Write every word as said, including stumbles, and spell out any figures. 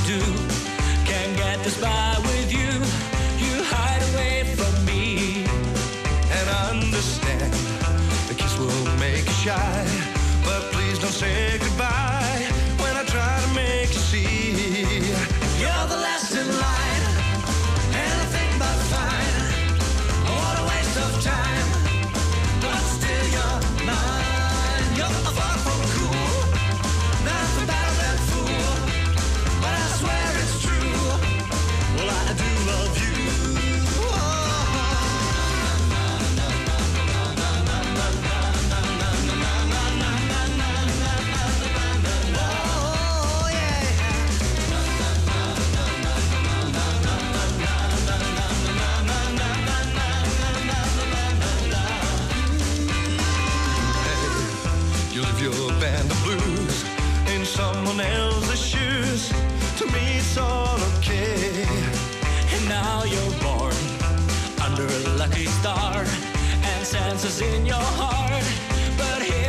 do. Can't get this by with you. You hide away from me. And I understand the kiss will make you shy, but please don't say goodbye when I try to make you see. You're the last in line, anything but fine. What a waste of time, but still you're mine. You're far from cool, nothing better than fool, but I swear it's true. Well, I do love you. Your band of blues in someone else's shoes. To me it's all okay. And now you're born under a lucky star, and senses in your heart. But here